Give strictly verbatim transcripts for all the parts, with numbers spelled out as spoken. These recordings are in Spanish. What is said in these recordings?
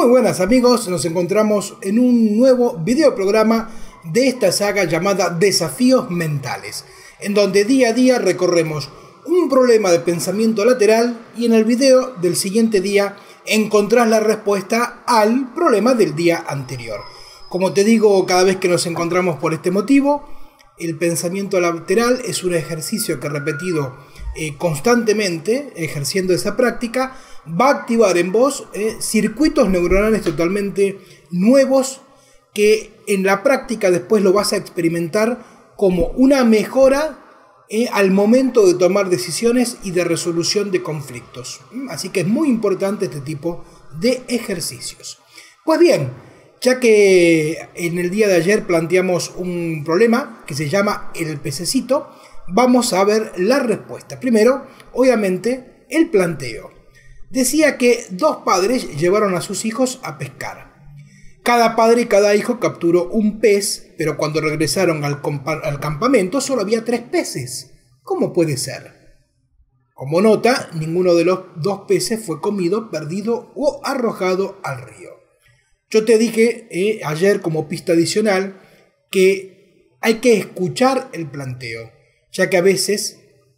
Muy buenas amigos, nos encontramos en un nuevo videoprograma de esta saga llamada Desafíos Mentales, en donde día a día recorremos un problema de pensamiento lateral y en el video del siguiente día encontrás la respuesta al problema del día anterior. Como te digo cada vez que nos encontramos por este motivo, el pensamiento lateral es un ejercicio que repetido eh, constantemente, ejerciendo esa práctica, va a activar en vos eh, circuitos neuronales totalmente nuevos que en la práctica después lo vas a experimentar como una mejora eh, al momento de tomar decisiones y de resolución de conflictos. Así que es muy importante este tipo de ejercicios. Pues bien, ya que en el día de ayer planteamos un problema que se llama el pececito, vamos a ver la respuesta. Primero, obviamente, el planteo. Decía que dos padres llevaron a sus hijos a pescar. Cada padre y cada hijo capturó un pez, pero cuando regresaron al, al campamento solo había tres peces. ¿Cómo puede ser? Como nota, ninguno de los dos peces fue comido, perdido o arrojado al río. Yo te dije eh, ayer como pista adicional que hay que escuchar el planteo, ya que a veces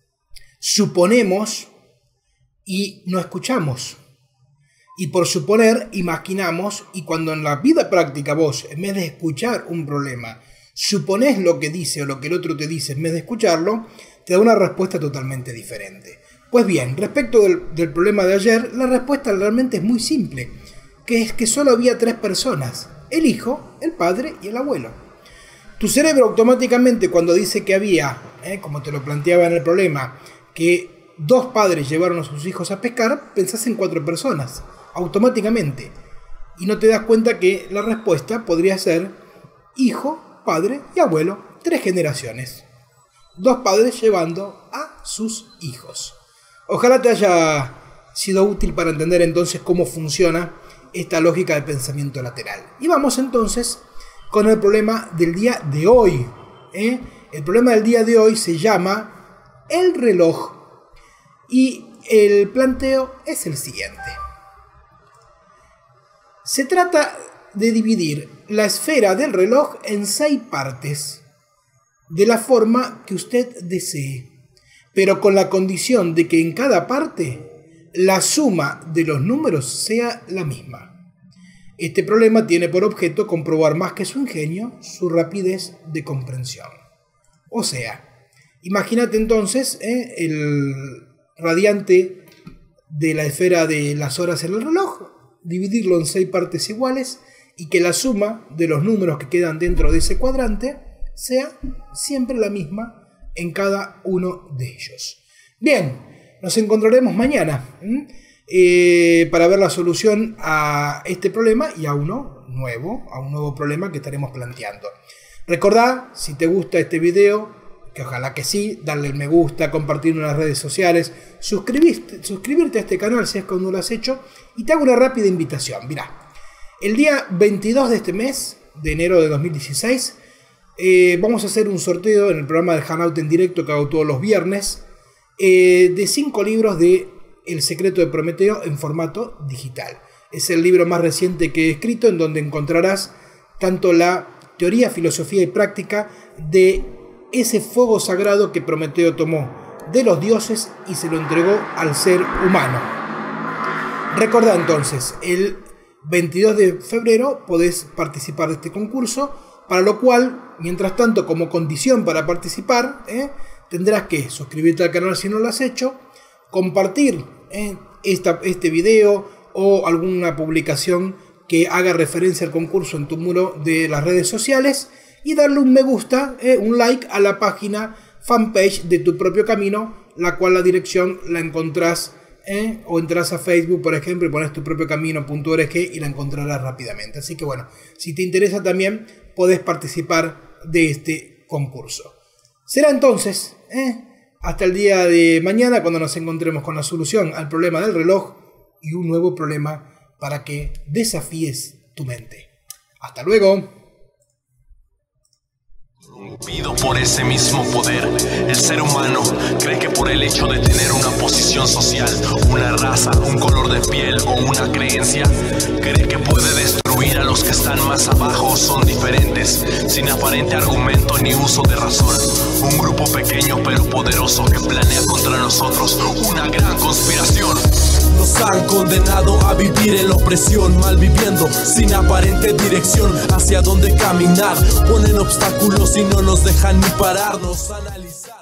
suponemos y no escuchamos. Y por suponer, imaginamos, y cuando en la vida práctica vos, en vez de escuchar un problema, suponés lo que dice o lo que el otro te dice en vez de escucharlo, te da una respuesta totalmente diferente. Pues bien, respecto del, del problema de ayer, la respuesta realmente es muy simple, que es que solo había tres personas, el hijo, el padre y el abuelo. Tu cerebro automáticamente cuando dice que había, eh, como te lo planteaba en el problema, que dos padres llevaron a sus hijos a pescar, pensás en cuatro personas, automáticamente. Y no te das cuenta que la respuesta podría ser hijo, padre y abuelo, tres generaciones. Dos padres llevando a sus hijos. Ojalá te haya sido útil para entender entonces cómo funciona esta lógica de pensamiento lateral. Y vamos entonces con el problema del día de hoy. ¿eh? El problema del día de hoy se llama el reloj. Y el planteo es el siguiente. Se trata de dividir la esfera del reloj en seis partes, de la forma que usted desee, pero con la condición de que en cada parte la suma de los números sea la misma. Este problema tiene por objeto comprobar más que su ingenio, su rapidez de comprensión. O sea, imagínate entonces eh, el radiante de la esfera de las horas en el reloj, dividirlo en seis partes iguales y que la suma de los números que quedan dentro de ese cuadrante sea siempre la misma en cada uno de ellos. Bien, nos encontraremos mañana eh, para ver la solución a este problema y a uno nuevo, a un nuevo problema que estaremos planteando. Recordá, si te gusta este video, que ojalá que sí, darle el me gusta, compartirlo en las redes sociales, suscribirte, suscribirte a este canal si es que aún no lo has hecho, y te hago una rápida invitación. Mirá, el día veintidós de este mes, de enero de dos mil dieciséis, eh, vamos a hacer un sorteo en el programa del Hangout en directo que hago todos los viernes, eh, de cinco libros de El secreto de Prometeo en formato digital. Es el libro más reciente que he escrito, en donde encontrarás tanto la teoría, filosofía y práctica de ese fuego sagrado que Prometeo tomó de los dioses y se lo entregó al ser humano. Recordá entonces, el veintidós de febrero podés participar de este concurso, para lo cual, mientras tanto, como condición para participar, eh, tendrás que suscribirte al canal si no lo has hecho, compartir eh, esta, este video o alguna publicación que haga referencia al concurso en tu muro de las redes sociales, y darle un me gusta, eh, un like a la página fanpage de Tu Propio Camino, la cual la dirección la encontrás eh, o entras a Facebook, por ejemplo, y pones tu propio camino punto org y la encontrarás rápidamente. Así que bueno, si te interesa también, podés participar de este concurso. Será entonces eh, hasta el día de mañana cuando nos encontremos con la solución al problema del reloj y un nuevo problema para que desafíes tu mente. Hasta luego. Pido por ese mismo poder. El ser humano cree que por el hecho de tener una posición social, una raza, un color de piel o una creencia, cree que puede destruir a los que están más abajo o son diferentes, sin aparente argumento ni uso de razón. Un grupo pequeño pero poderoso que planea contra nosotros una gran conspiración. Nos han condenado a vivir en la opresión, mal viviendo, sin aparente dirección hacia dónde caminar. Ponen obstáculos y no nos dejan ni pararnos, analizar.